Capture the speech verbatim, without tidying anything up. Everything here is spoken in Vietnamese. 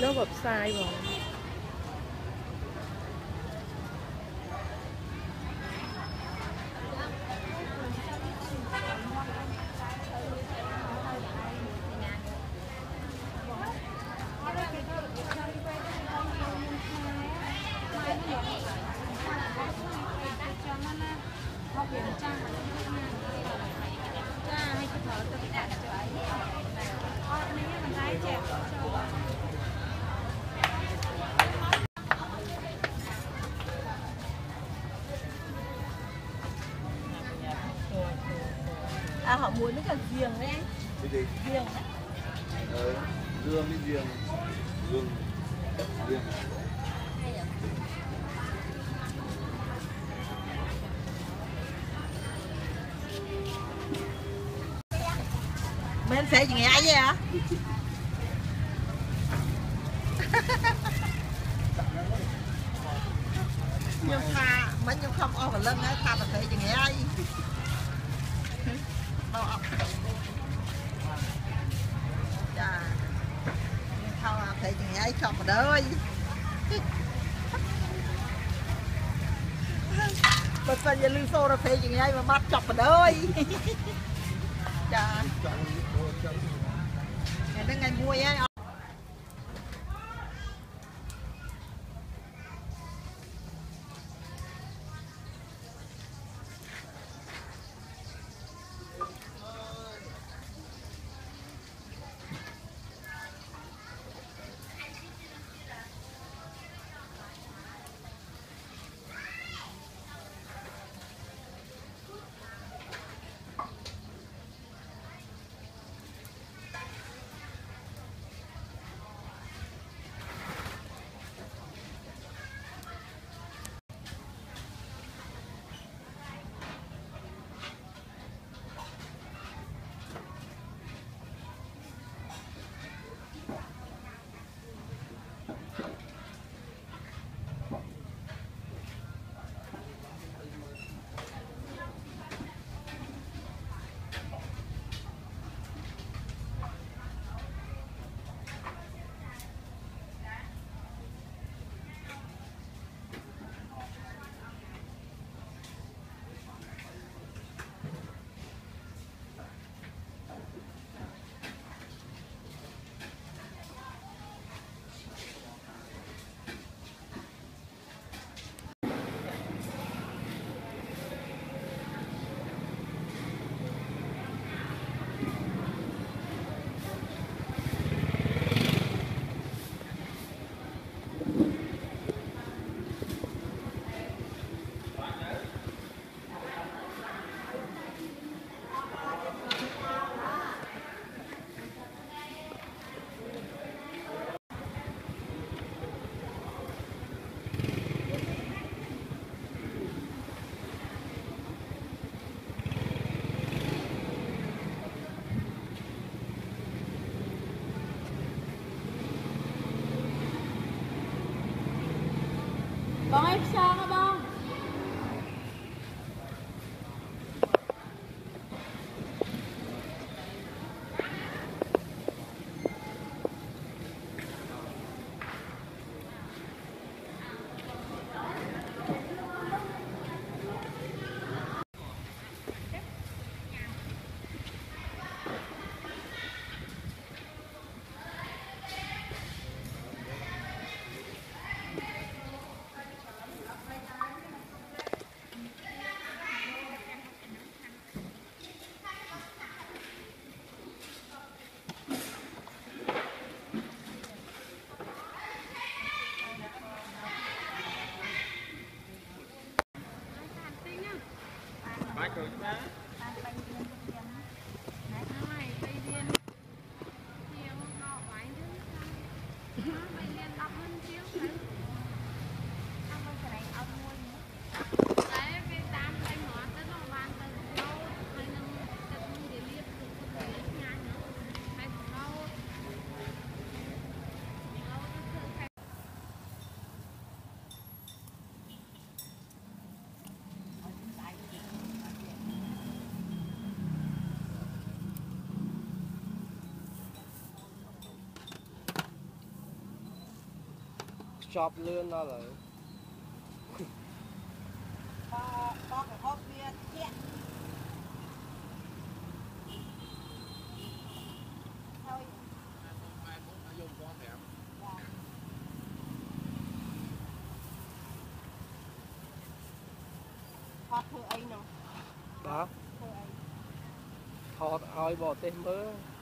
nó gọt sai rồi. À họ muốn với cả giềng đấy anh. Cái gì? Giềng đấy. Ờ, dưa với giềng. Gừng. Giềng. Mấy anh xe gì nghe vậy hả? Nhưng pha mấy nhưng không ô vào lưng ấy pha mà xe gì nghe ai? Đâu ọc. Chà. Không à xe gì nghe ai không mà đời. Bật phần giờ lưu xô ra xe gì nghe ai mà bắt chọc mà đời. Chà. Ngày đó ngày mua ấy. Bông em sao hả bông? Rồi ba. chọp lươn đó rồi có có cái hộp bia thiện thôi mai muốn đã dùng con thèm thoát thử ấy nào đó thử ấy thọt ơi bỏ tên mơ